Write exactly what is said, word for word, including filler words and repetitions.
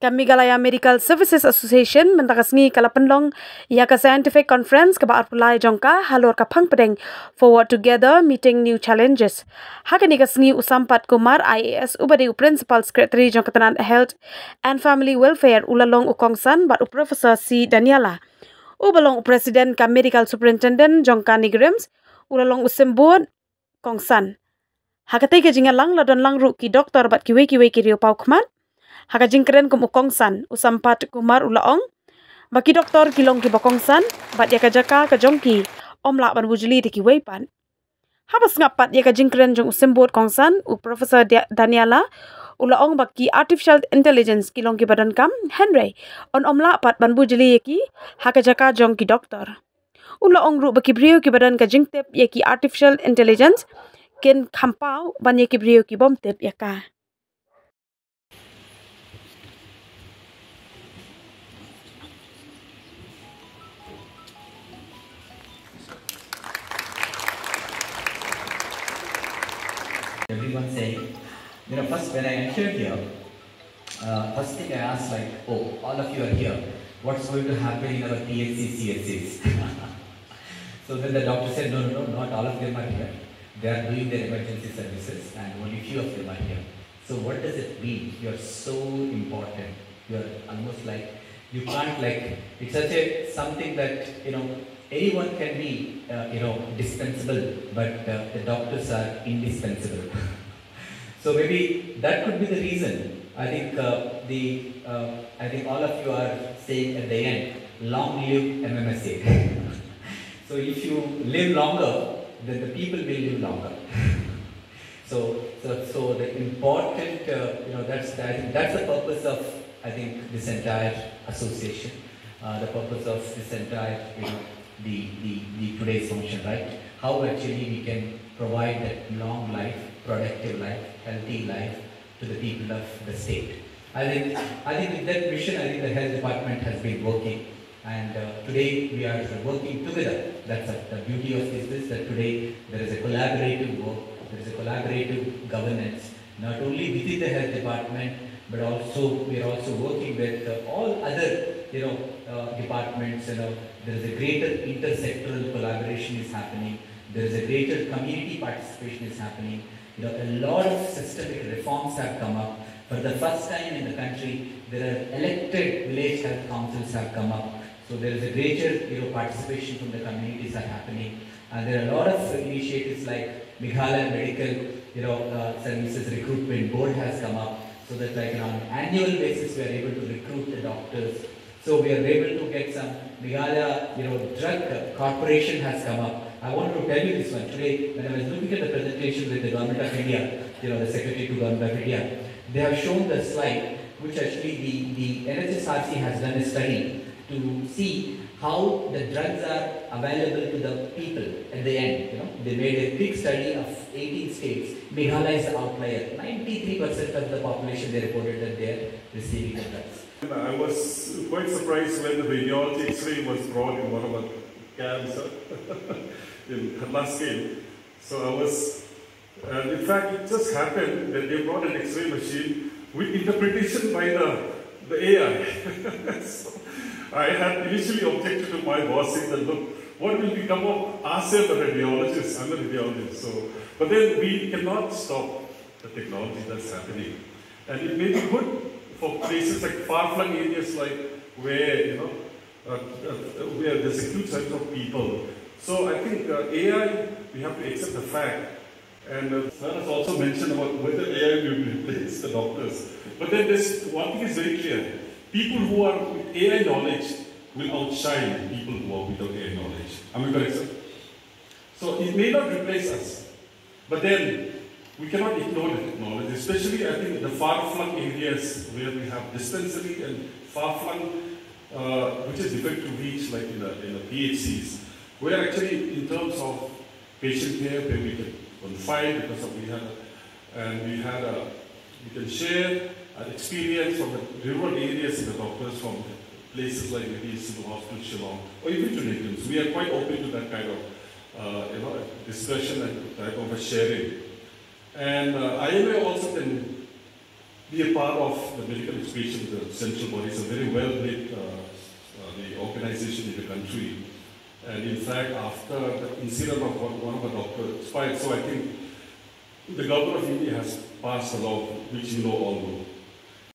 Kamigalaya Medical Services Association mentakasngi kalapenlong ia ka scientific conference ka baar pulai jongka halor ka phang pedeng forward together meeting new challenges. Hakani kasngi Usampat Kumar I A S ubadi principal secretary jongka tanan health and family welfare ulalong ukongsan bat Professor C Daniela. Ubalong president ka medical superintendent jongka Nigrims ulalong usembut kongsan. Hakatay ka jingalang ladon lang ru ki doktor bat kiwe kiwe ki riu pau khman. Haka jingkeren kum ukongsan Usampat Kumar ulaong baki doktor kilong ki bokongsan bat ya kajaka ka jongki omla ban bujuli di ki weipan habas ngapat ya ka jingkeren jong usimbot kongsan u Professor Daniela ulaong baki artificial intelligence kilong ki badan kam Henry on omla pat ban bujuli ki haka jaka jong ki doktor ulaong ru baki brio ki badan ka jingtep ya ki artificial intelligence ken khampau ban ya ki brio ki bomtep ya ka. Everyone saying, you know, first when I entered here, uh, first thing I asked like, oh, all of you are here. What's going to happen in our P H C C H Cs? So then the doctor said, no, no, no, not all of them are here. They are doing their emergency services and only few of them are here. So what does it mean? You are so important. You are almost like, you can't like, it's such a, something that, you know, anyone can be, uh, you know, dispensable, but uh, the doctors are indispensable. So maybe that could be the reason. I think uh, the, uh, I think all of you are saying at the end, long live M M S A. So if you live longer, then the people will live longer. so, so, so the important, uh, you know, that's I think that's the purpose of I think this entire association, uh, the purpose of this entire, you know. The, the, the today's function, right? How actually we can provide that long life, productive life, healthy life to the people of the state. I think, I think with that mission, I think the health department has been working, and uh, today we are working together. That's a, the beauty of this is that today there is a collaborative work, there is a collaborative governance, not only within the health department, but also we are also working with uh, all other, you know, uh, departments. You know, there is a greater intersectoral collaboration is happening. There is a greater community participation is happening. You know, a lot of systemic reforms have come up. For the first time in the country, there are elected village health councils have come up. So there is a greater, you know, participation from the communities are happening. And there are a lot of initiatives like Meghalaya Medical, you know, uh, Services Recruitment Board has come up. So that like on an annual basis we are able to recruit the doctors. So we are able to get some Meghalaya, you know, drug corporation has come up. I want to tell you this one today. When I was looking at the presentation with the Government of India, you know, the Secretary to Government of India, they have shown the slide which actually the, the N H S R C has done a study to see how the drugs are available to the people at the end. You know, they made a big study of eighteen states. Meghalaya is the outlier. ninety-three percent of the population they reported that they are receiving the drugs. I was quite surprised when the radiology X-ray was brought in one of our camps in last game. So I was, uh, in fact, it just happened that they brought an X-ray machine with interpretation by the, the A I. So I had initially objected to my boss saying that, look, what will become of ourselves as radiologists? I'm a radiologist. So, but then we cannot stop the technology that's happening. And it may be good for places like far-flung areas like where, you know, uh, uh, where there's a huge set of people. So I think uh, A I, we have to accept the fact. And uh, Sir has also mentioned about whether A I will replace the doctors. But then there's one thing is very clear. People who are with A I knowledge will outshine people who are without A I knowledge. Am I correct, sir? So it may not replace us. But then we cannot ignore the technology, especially I think the far-flung areas where we have dispensary and far-flung, uh, which is difficult to reach, like in the, in the P H Cs, where actually in terms of patient care, where we can confide because of we had, a, and we had a, we can share our experience from the rural areas in the doctors from places like maybe Civil Hospital, Shillong, or even to Nigrims. We are quite open to that kind of uh, you know, discussion and type of a sharing. And uh, I M A also can be a part of the medical education, the central body. It's a very well-lit uh, uh, the organization in the country. And in fact, after the incident of one, one of the doctors expired, so I think the government of India has passed a law, which you know all know.